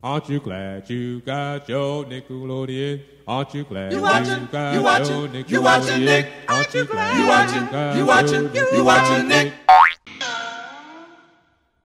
Aren't you glad you got your Nickelodeon? Aren't you glad you watching, got you your watching, Nickelodeon? you watching Nick? Aren't you glad you watching, you watching, you watching Nick?